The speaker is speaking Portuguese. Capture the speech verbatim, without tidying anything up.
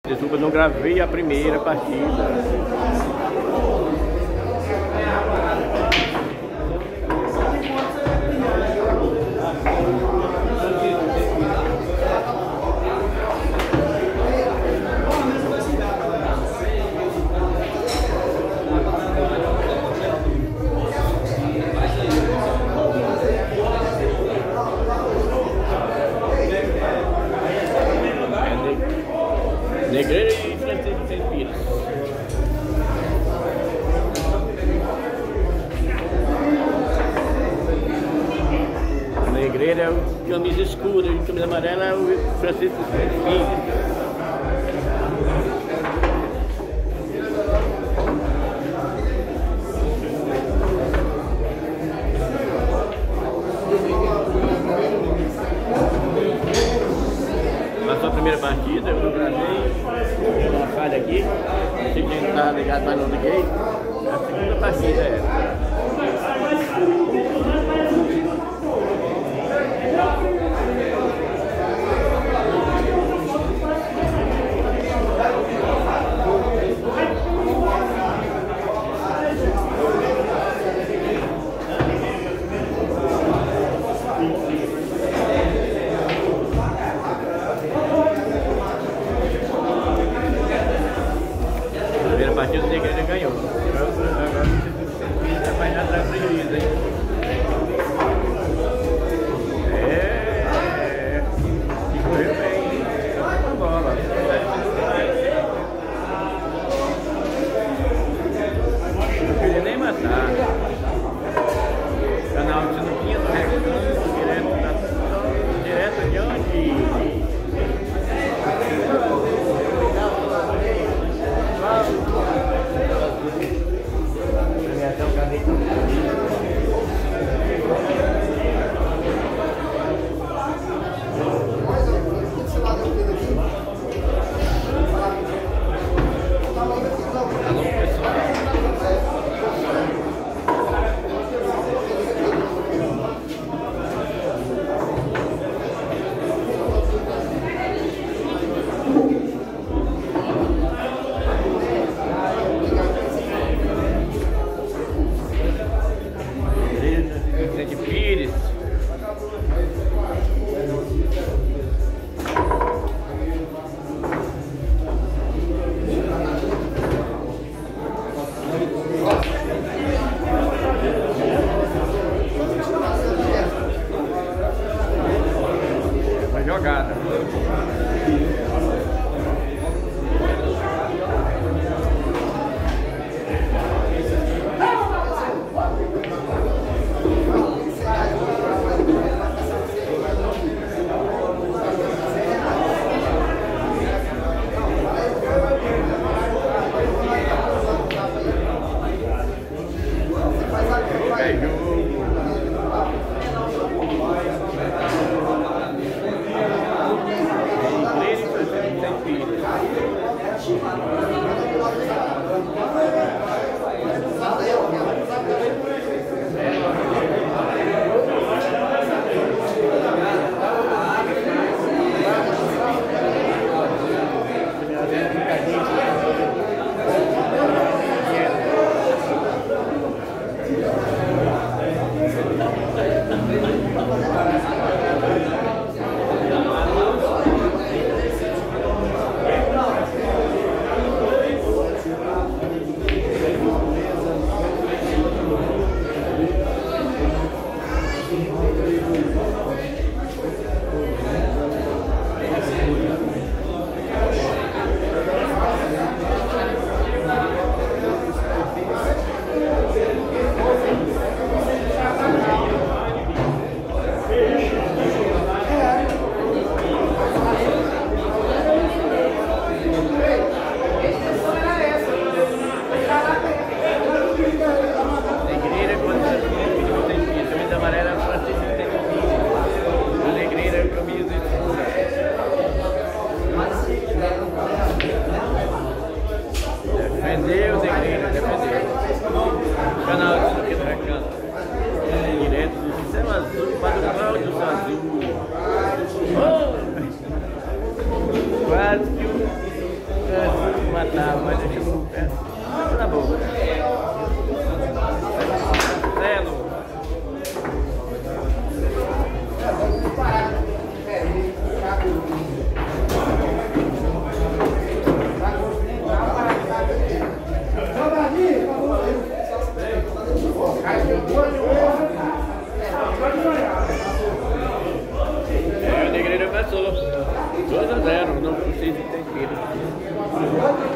Desculpa, não gravei a primeira partida. Negreira e Francisco Sem Pires. Negreira é o camisa escura e camisa amarela é o Francisco Sem Pires. Na sua primeira partida, eu gravei uma falha aqui, não sei quem está ligado, mas não liguei. A segunda partida é essa. A partida da Igreja ganhou. Agora você vai dar prejuízo, hein? É, e correu bem, com a bola. Não queria nem matar. O canal de Sinuquinha do Recando, direto, da, direto de onde? De Pires. Uma jogada. dois a zero, não precisa de tempero.